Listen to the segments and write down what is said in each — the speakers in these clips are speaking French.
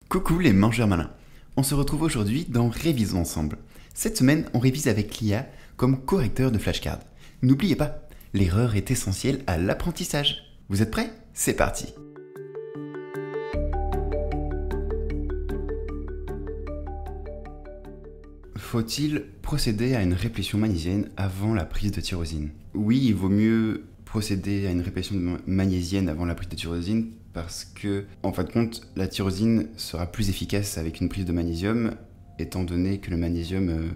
Coucou les mangeurs malins. On se retrouve aujourd'hui dans Révisons ensemble. Cette semaine, on révise avec l'IA comme correcteur de flashcards. N'oubliez pas, l'erreur est essentielle à l'apprentissage. Vous êtes prêts? C'est parti. Faut-il procéder à une réplétion magnésienne avant la prise de tyrosine? Oui, il vaut mieux procéder à une réplétion magnésienne avant la prise de tyrosine parce que, en fin de compte, la tyrosine sera plus efficace avec une prise de magnésium étant donné que le magnésium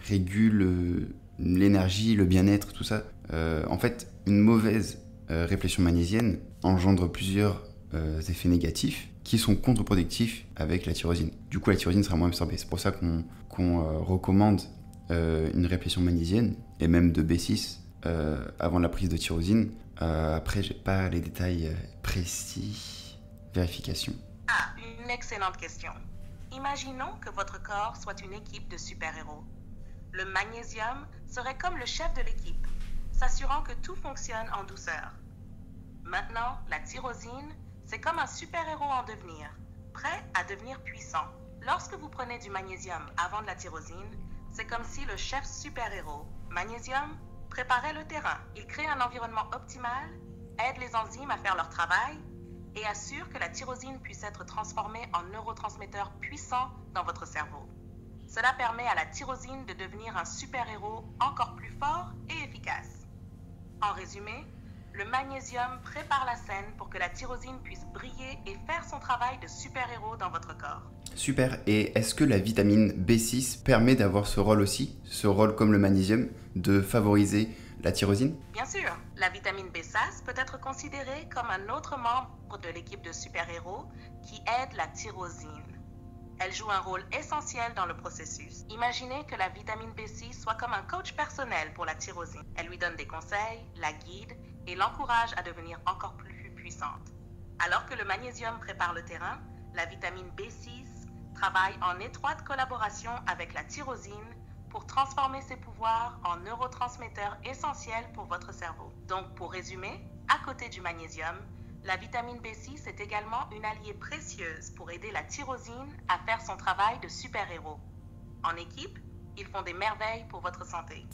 régule l'énergie, le bien-être, tout ça. En fait, une mauvaise réplétion magnésienne engendre plusieurs effets négatifs qui sont contre-productifs avec la tyrosine. Du coup, la tyrosine sera moins absorbée. C'est pour ça qu'on recommande une réplétion magnésienne et même de B6 avant la prise de tyrosine. Après, j'ai pas les détails précis. Vérification. Ah, une excellente question. Imaginons que votre corps soit une équipe de super-héros. Le magnésium serait comme le chef de l'équipe, s'assurant que tout fonctionne en douceur. Maintenant, la tyrosine, c'est comme un super-héros en devenir, prêt à devenir puissant. Lorsque vous prenez du magnésium avant de la tyrosine, c'est comme si le chef super-héros, magnésium, préparait le terrain. Il crée un environnement optimal, aide les enzymes à faire leur travail et assure que la tyrosine puisse être transformée en neurotransmetteur puissant dans votre cerveau. Cela permet à la tyrosine de devenir un super-héros encore plus fort et efficace. En résumé, le magnésium prépare la scène pour que la tyrosine puisse briller et faire son travail de super-héros dans votre corps. Super, et est-ce que la vitamine B6 permet d'avoir ce rôle aussi, ce rôle comme le magnésium, de favoriser la tyrosine? Bien sûr, la vitamine B16 peut être considérée comme un autre membre de l'équipe de super-héros qui aide la tyrosine. Elle joue un rôle essentiel dans le processus. Imaginez que la vitamine B6 soit comme un coach personnel pour la tyrosine. Elle lui donne des conseils, la guide et l'encourage à devenir encore plus puissante. Alors que le magnésium prépare le terrain, la vitamine B6 travaille en étroite collaboration avec la tyrosine pour transformer ses pouvoirs en neurotransmetteurs essentiels pour votre cerveau. Donc, pour résumer, à côté du magnésium, la vitamine B6 est également une alliée précieuse pour aider la tyrosine à faire son travail de super-héros. En équipe, ils font des merveilles pour votre santé.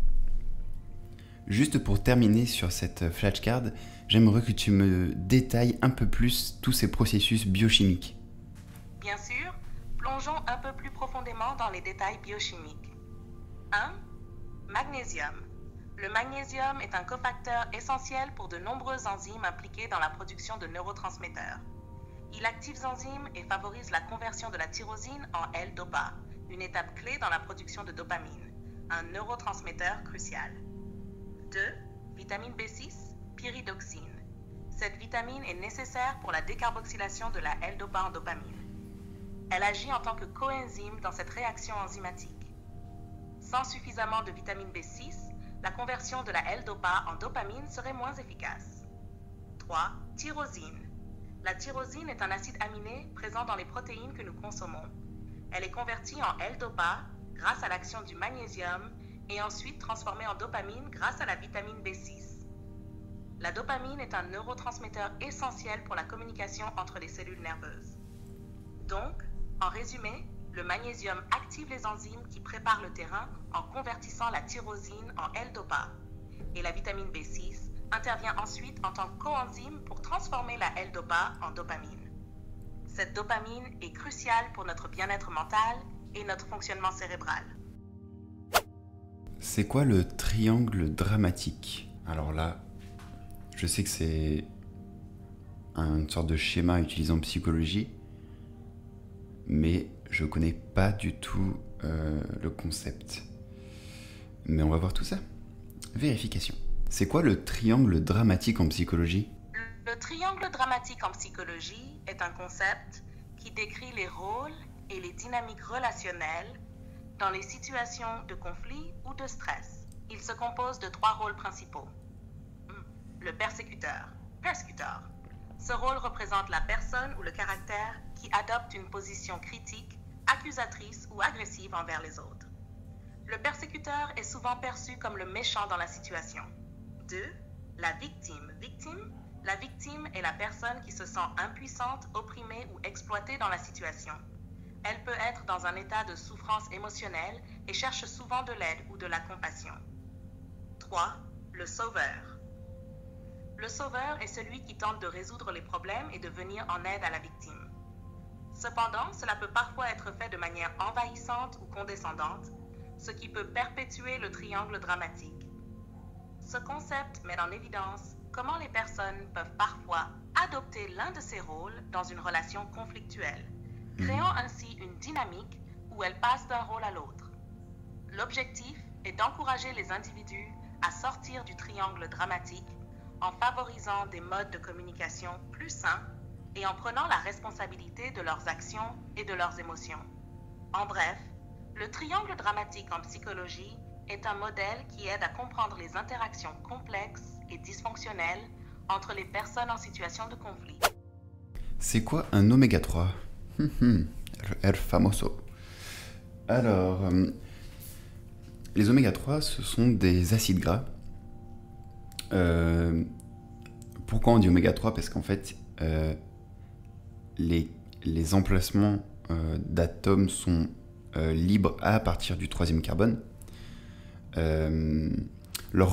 Juste pour terminer sur cette flashcard, j'aimerais que tu me détailles un peu plus tous ces processus biochimiques. Bien sûr, plongeons un peu plus profondément dans les détails biochimiques. 1. Magnésium. Le magnésium est un cofacteur essentiel pour de nombreuses enzymes impliquées dans la production de neurotransmetteurs. Il active ces enzymes et favorise la conversion de la tyrosine en L-dopa, une étape clé dans la production de dopamine, un neurotransmetteur crucial. 2. Vitamine B6, pyridoxine. Cette vitamine est nécessaire pour la décarboxylation de la L-dopa en dopamine. Elle agit en tant que coenzyme dans cette réaction enzymatique. Sans suffisamment de vitamine B6, la conversion de la L-dopa en dopamine serait moins efficace. 3. Tyrosine. La tyrosine est un acide aminé présent dans les protéines que nous consommons. Elle est convertie en L-dopa grâce à l'action du magnésium et ensuite transformée en dopamine grâce à la vitamine B6. La dopamine est un neurotransmetteur essentiel pour la communication entre les cellules nerveuses. Donc, en résumé, le magnésium active les enzymes qui préparent le terrain en convertissant la tyrosine en L-dopa. Et la vitamine B6 intervient ensuite en tant que coenzyme pour transformer la L-dopa en dopamine. Cette dopamine est cruciale pour notre bien-être mental et notre fonctionnement cérébral. C'est quoi le triangle dramatique? Alors là, je sais que c'est une sorte de schéma utilisé en psychologie, mais je connais pas du tout le concept. Mais on va voir tout ça. Vérification. C'est quoi le triangle dramatique en psychologie? Le triangle dramatique en psychologie est un concept qui décrit les rôles et les dynamiques relationnelles dans les situations de conflit ou de stress. Il se compose de 3 rôles principaux. Le persécuteur, persecutor. Ce rôle représente la personne ou le caractère qui adopte une position critique, accusatrice ou agressive envers les autres. Le persécuteur est souvent perçu comme le méchant dans la situation. 2. La victime. Victime, La victime est la personne qui se sent impuissante, opprimée ou exploitée dans la situation. Elle peut être dans un état de souffrance émotionnelle et cherche souvent de l'aide ou de la compassion. 3. Le sauveur. Le sauveur est celui qui tente de résoudre les problèmes et de venir en aide à la victime. Cependant, cela peut parfois être fait de manière envahissante ou condescendante, ce qui peut perpétuer le triangle dramatique. Ce concept met en évidence comment les personnes peuvent parfois adopter l'un de ces rôles dans une relation conflictuelle, créant ainsi une dynamique où elles passent d'un rôle à l'autre. L'objectif est d'encourager les individus à sortir du triangle dramatique en favorisant des modes de communication plus sains et en prenant la responsabilité de leurs actions et de leurs émotions. En bref, le triangle dramatique en psychologie est un modèle qui aide à comprendre les interactions complexes et dysfonctionnelles entre les personnes en situation de conflit. C'est quoi un oméga 3 El famoso. Alors, les oméga 3, ce sont des acides gras. Pourquoi on dit oméga 3 ? Parce qu'en fait, les emplacements d'atomes sont libres à partir du troisième carbone. Leur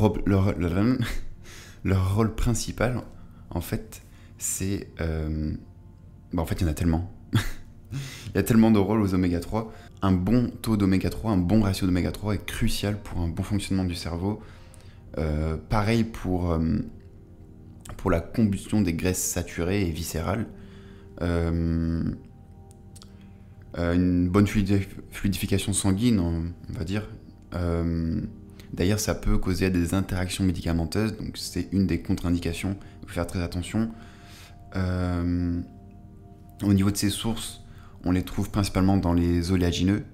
rôle principal, en fait, c'est... en fait, il y en a tellement. Il y a tellement de rôles aux oméga 3. Un bon taux d'oméga 3, un bon ratio d'oméga 3 est crucial pour un bon fonctionnement du cerveau. Pareil pour la combustion des graisses saturées et viscérales. Une bonne fluidification sanguine, on va dire. D'ailleurs, ça peut causer des interactions médicamenteuses, donc c'est une des contre-indications. Il faut faire très attention. Au niveau de ces sources, on les trouve principalement dans les oléagineux.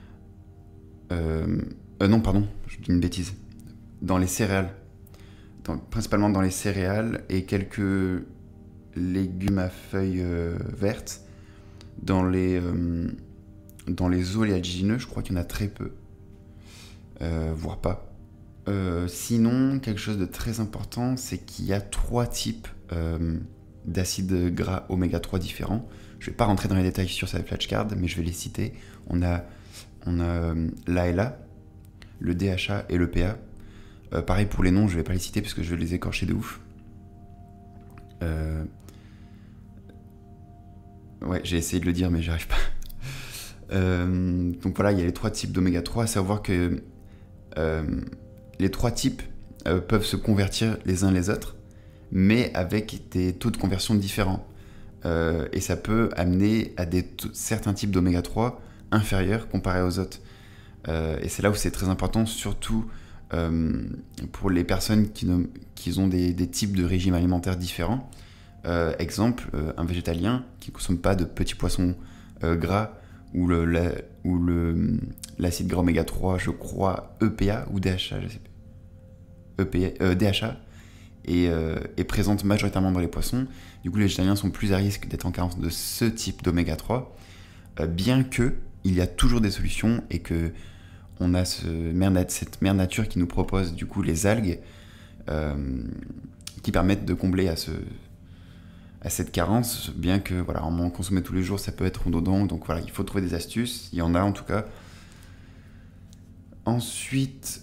Non, pardon, je dis une bêtise. Dans les céréales. Principalement dans les céréales et quelques légumes à feuilles vertes. Dans les oléagineux, je crois qu'il y en a très peu. Voire pas. Sinon, quelque chose de très important, c'est qu'il y a 3 types d'acides gras oméga 3 différents. Je ne vais pas rentrer dans les détails sur cette flashcard, mais je vais les citer. On a l'ALA, le DHA et le PA. Pareil pour les noms, je ne vais pas les citer parce que je vais les écorcher de ouf. Ouais, j'ai essayé de le dire, mais j'y arrive pas. Donc voilà, il y a les 3 types d'oméga 3, à savoir que les 3 types peuvent se convertir les uns les autres, mais avec des taux de conversion différents. Et ça peut amener à certains types d'oméga 3 inférieurs comparés aux autres. Et c'est là où c'est très important, surtout pour les personnes qui ont des types de régimes alimentaires différents. Exemple, un végétalien qui ne consomme pas de petits poissons gras ou l'acide gras oméga 3, je crois, EPA ou DHA, je sais pas. DHA est présente majoritairement dans les poissons. Du coup, les végétaliens sont plus à risque d'être en carence de ce type d'oméga 3, bien que il y a toujours des solutions et que on a cette mère nature qui nous propose du coup les algues qui permettent de combler à cette carence, bien que voilà, en consommer tous les jours, ça peut être redondant. Donc voilà, il faut trouver des astuces. Il y en a en tout cas. Ensuite,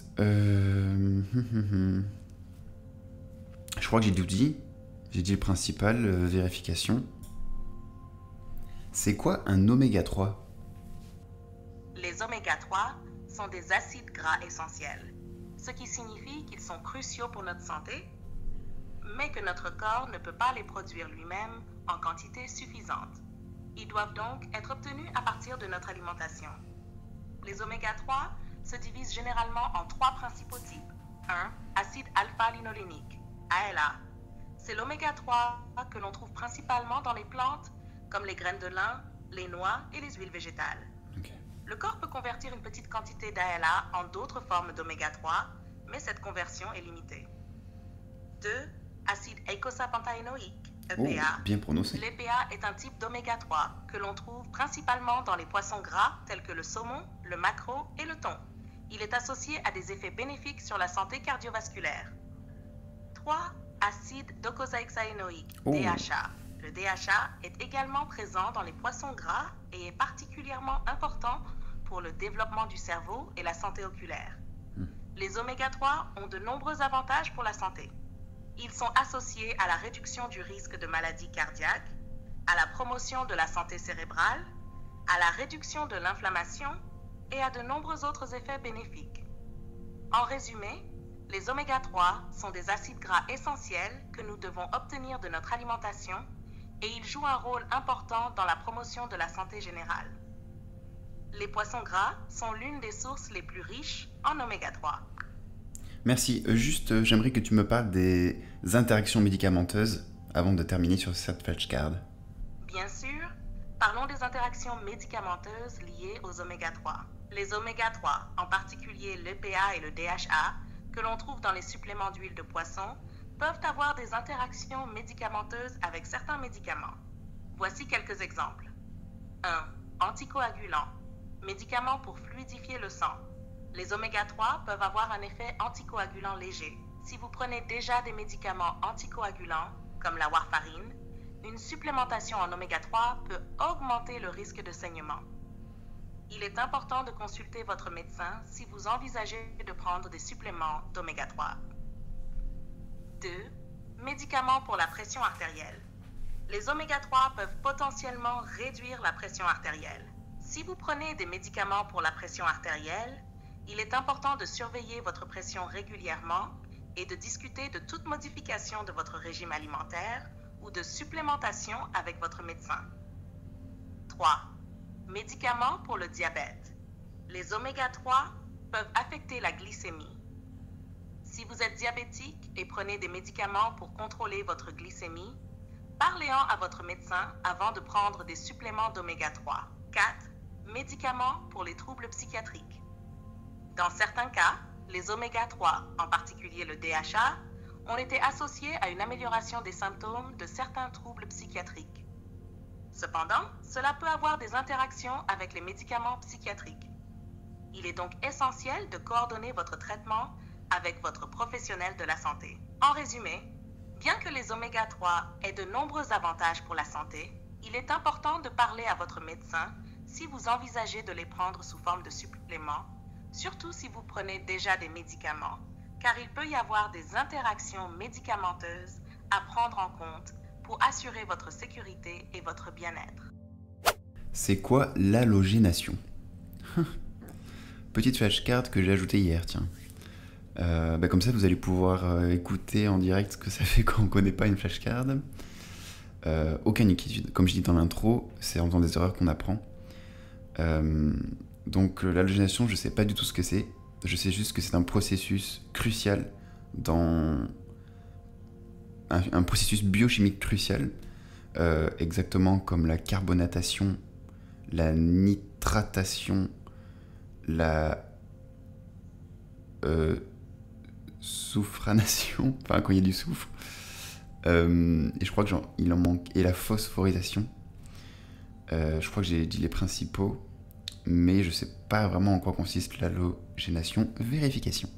je crois que j'ai tout dit. J'ai dit le principal, vérification. C'est quoi un oméga 3 ? Les oméga 3 sont des acides gras essentiels, ce qui signifie qu'ils sont cruciaux pour notre santé, mais que notre corps ne peut pas les produire lui-même en quantité suffisante. Ils doivent donc être obtenus à partir de notre alimentation. Les oméga 3 se divisent généralement en 3 principaux types. 1. Acide alpha-linolénique, ALA. C'est l'oméga 3 que l'on trouve principalement dans les plantes, comme les graines de lin, les noix et les huiles végétales. Okay. Le corps peut convertir une petite quantité d'ALA en d'autres formes d'oméga 3, mais cette conversion est limitée. 2. Acide eicosapentaénoïque, EPA. Bien prononcé. L'EPA est un type d'oméga 3 que l'on trouve principalement dans les poissons gras tels que le saumon, le maquereau et le thon. Il est associé à des effets bénéfiques sur la santé cardiovasculaire. 3. acide docosahexaénoïque, Oh. DHA. Le DHA est également présent dans les poissons gras et est particulièrement important pour le développement du cerveau et la santé oculaire. Les oméga 3 ont de nombreux avantages pour la santé. Ils sont associés à la réduction du risque de maladies cardiaques, à la promotion de la santé cérébrale, à la réduction de l'inflammation et à de nombreux autres effets bénéfiques. En résumé, les oméga 3 sont des acides gras essentiels que nous devons obtenir de notre alimentation et ils jouent un rôle important dans la promotion de la santé générale. Les poissons gras sont l'une des sources les plus riches en oméga 3. Merci. Juste, j'aimerais que tu me parles des interactions médicamenteuses avant de terminer sur cette flashcard. Bien sûr, parlons des interactions médicamenteuses liées aux oméga 3. Les oméga 3, en particulier l'EPA et le DHA, que l'on trouve dans les suppléments d'huile de poisson, peuvent avoir des interactions médicamenteuses avec certains médicaments. Voici quelques exemples. 1. Anticoagulant. Médicament pour fluidifier le sang. Les oméga 3 peuvent avoir un effet anticoagulant léger. Si vous prenez déjà des médicaments anticoagulants, comme la warfarine, une supplémentation en oméga 3 peut augmenter le risque de saignement. Il est important de consulter votre médecin si vous envisagez de prendre des suppléments d'oméga 3. 2. Médicaments pour la pression artérielle. Les oméga 3 peuvent potentiellement réduire la pression artérielle. Si vous prenez des médicaments pour la pression artérielle, il est important de surveiller votre pression régulièrement et de discuter de toute modification de votre régime alimentaire ou de supplémentation avec votre médecin. 3. Médicaments pour le diabète. Les oméga 3 peuvent affecter la glycémie. Si vous êtes diabétique et prenez des médicaments pour contrôler votre glycémie, parlez-en à votre médecin avant de prendre des suppléments d'oméga 3. 4. Médicaments pour les troubles psychiatriques. Dans certains cas, les oméga 3, en particulier le DHA, ont été associés à une amélioration des symptômes de certains troubles psychiatriques. Cependant, cela peut avoir des interactions avec les médicaments psychiatriques. Il est donc essentiel de coordonner votre traitement avec votre professionnel de la santé. En résumé, bien que les oméga 3 aient de nombreux avantages pour la santé, il est important de parler à votre médecin si vous envisagez de les prendre sous forme de suppléments, surtout si vous prenez déjà des médicaments, car il peut y avoir des interactions médicamenteuses à prendre en compte pour assurer votre sécurité et votre bien-être. C'est quoi l'halogénation? Petite flashcard que j'ai ajoutée hier, tiens. Comme ça, vous allez pouvoir écouter en direct ce que ça fait quand on ne connaît pas une flashcard. Aucune inquiétude. Comme je dis dans l'intro, c'est en faisant des erreurs qu'on apprend. Donc l'halogénation, je ne sais pas du tout ce que c'est. Je sais juste que c'est un processus crucial dans... Un processus biochimique crucial, exactement comme la carbonatation, la nitratation, la soufranation, enfin quand il y a du soufre, et je crois que il en manque, et la phosphorisation. Je crois que j'ai dit les principaux, mais je sais pas vraiment en quoi consiste l'halogénation. Vérification.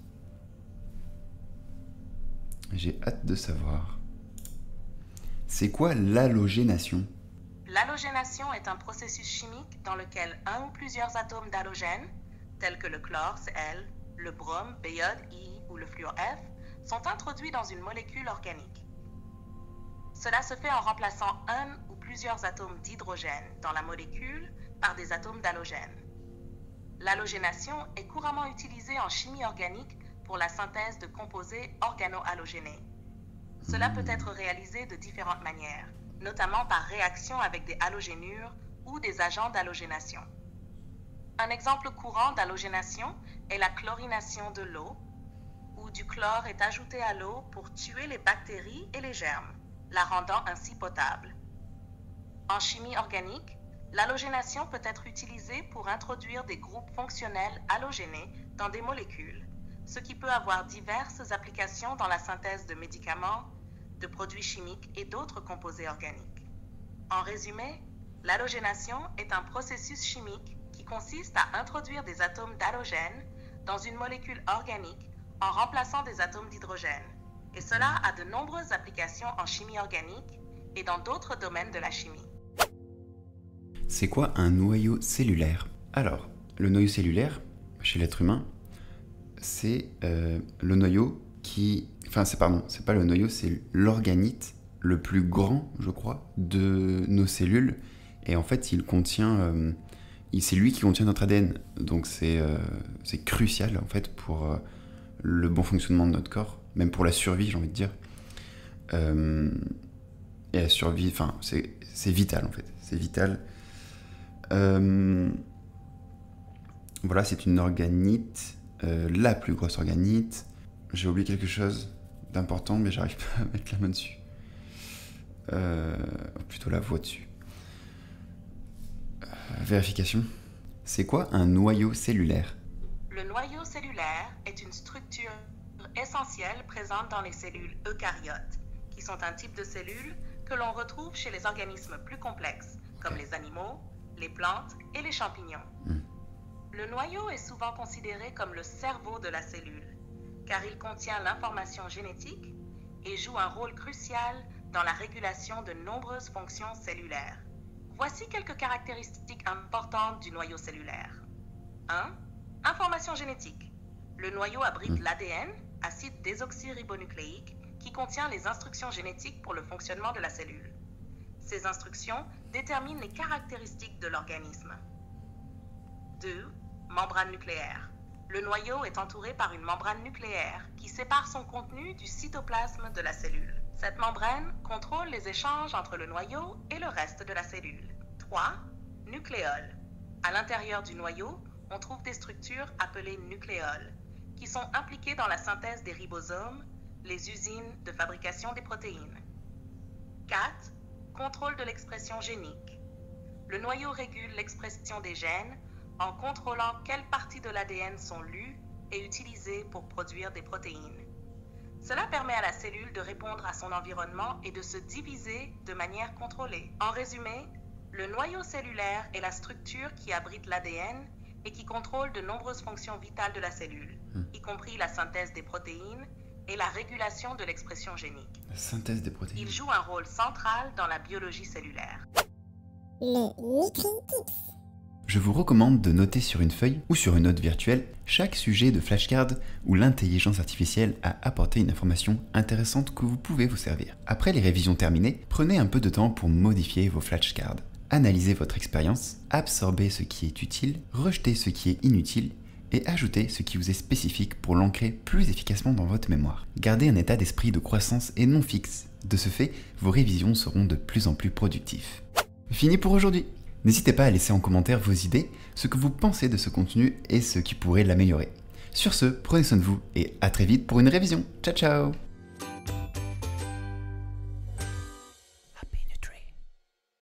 J'ai hâte de savoir. C'est quoi l'halogénation? L'halogénation est un processus chimique dans lequel un ou plusieurs atomes d'halogène, tels que le chlore, Cl, le brome, Bj, I ou le fluor, F, sont introduits dans une molécule organique. Cela se fait en remplaçant un ou plusieurs atomes d'hydrogène dans la molécule par des atomes d'halogène. L'halogénation est couramment utilisée en chimie organique pour la synthèse de composés organohalogénés. Cela peut être réalisé de différentes manières, notamment par réaction avec des halogénures ou des agents d'halogénation. Un exemple courant d'halogénation est la chlorination de l'eau, où du chlore est ajouté à l'eau pour tuer les bactéries et les germes, la rendant ainsi potable. En chimie organique, l'halogénation peut être utilisée pour introduire des groupes fonctionnels halogénés dans des molécules, ce qui peut avoir diverses applications dans la synthèse de médicaments, de produits chimiques et d'autres composés organiques. En résumé, l'halogénation est un processus chimique qui consiste à introduire des atomes d'halogène dans une molécule organique en remplaçant des atomes d'hydrogène. et cela a de nombreuses applications en chimie organique et dans d'autres domaines de la chimie. C'est quoi un noyau cellulaire? Alors, le noyau cellulaire, chez l'être humain, c'est le noyau qui... Enfin, c'est pas le noyau, c'est l'organite le plus grand, je crois, de nos cellules. Et en fait, il contient... c'est lui qui contient notre ADN. Donc c'est crucial, en fait, pour le bon fonctionnement de notre corps, même pour la survie, j'ai envie de dire. Et la survie, enfin, c'est vital, en fait. C'est vital. Voilà, c'est une organite, la plus grosse organite. J'ai oublié quelque chose d'important, mais j'arrive pas à mettre la main dessus. Plutôt la voix dessus. Vérification. C'est quoi un noyau cellulaire? Le noyau cellulaire est une structure essentielle présente dans les cellules eucaryotes, qui sont un type de cellules que l'on retrouve chez les organismes plus complexes, comme les animaux, les plantes et les champignons. Le noyau est souvent considéré comme le cerveau de la cellule, car il contient l'information génétique et joue un rôle crucial dans la régulation de nombreuses fonctions cellulaires. Voici quelques caractéristiques importantes du noyau cellulaire. 1. Information génétique. Le noyau abrite l'ADN, acide désoxyribonucléique, qui contient les instructions génétiques pour le fonctionnement de la cellule. Ces instructions déterminent les caractéristiques de l'organisme. 2. Membrane nucléaire. Le noyau est entouré par une membrane nucléaire qui sépare son contenu du cytoplasme de la cellule. Cette membrane contrôle les échanges entre le noyau et le reste de la cellule. 3. Nucléoles. À l'intérieur du noyau, on trouve des structures appelées nucléoles, qui sont impliquées dans la synthèse des ribosomes, les usines de fabrication des protéines. 4. Contrôle de l'expression génique. Le noyau régule l'expression des gènes en contrôlant quelles parties de l'ADN sont lues et utilisées pour produire des protéines. Cela permet à la cellule de répondre à son environnement et de se diviser de manière contrôlée. En résumé, le noyau cellulaire est la structure qui abrite l'ADN et qui contrôle de nombreuses fonctions vitales de la cellule, y compris la synthèse des protéines et la régulation de l'expression génique. La synthèse des protéines. Il joue un rôle central dans la biologie cellulaire. Le NutriTips. Je vous recommande de noter sur une feuille ou sur une note virtuelle chaque sujet de flashcard où l'intelligence artificielle a apporté une information intéressante que vous pouvez vous servir. Après les révisions terminées, prenez un peu de temps pour modifier vos flashcards. Analysez votre expérience, absorbez ce qui est utile, rejetez ce qui est inutile et ajoutez ce qui vous est spécifique pour l'ancrer plus efficacement dans votre mémoire. Gardez un état d'esprit de croissance et non fixe. De ce fait, vos révisions seront de plus en plus productives. Fini pour aujourd'hui. N'hésitez pas à laisser en commentaire vos idées, ce que vous pensez de ce contenu et ce qui pourrait l'améliorer. Sur ce, prenez soin de vous et à très vite pour une révision. Ciao ciao!